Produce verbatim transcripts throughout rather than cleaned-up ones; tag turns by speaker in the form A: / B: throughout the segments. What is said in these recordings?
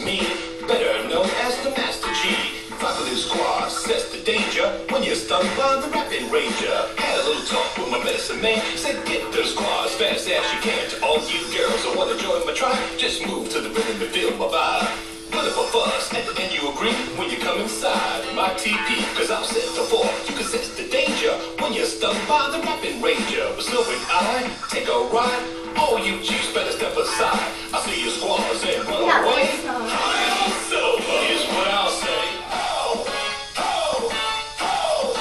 A: me, better known as the Master G. Five of his squad sets the danger when you're stung by the rapping ranger. Had a little talk with my medicine man, said get the squad as fast as you can. To all you girls that wanna join my tribe, just move to the rhythm and feel my vibe. What if a fuss, at the end you agree when you come inside my T P, cause I'll set the four. You can sense the danger when you're stung by the rapping ranger. But so when I take a ride, all you G's better step aside. I see your squads and run
B: No,
A: away.
B: it's not.
A: I'm silver is what I'll say. Oh, oh, oh.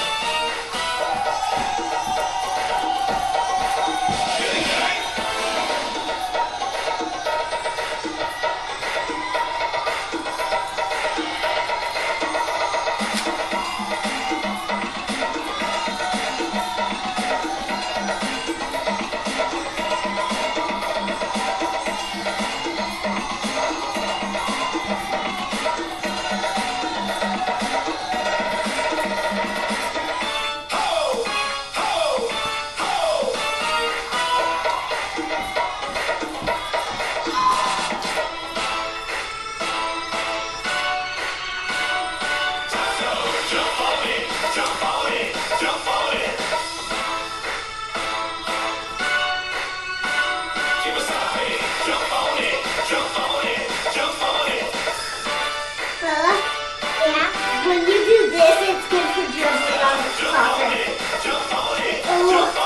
A: Gang, gang.
B: Bella, yeah, when you do this, it's good for jumping on the soccer. Oh.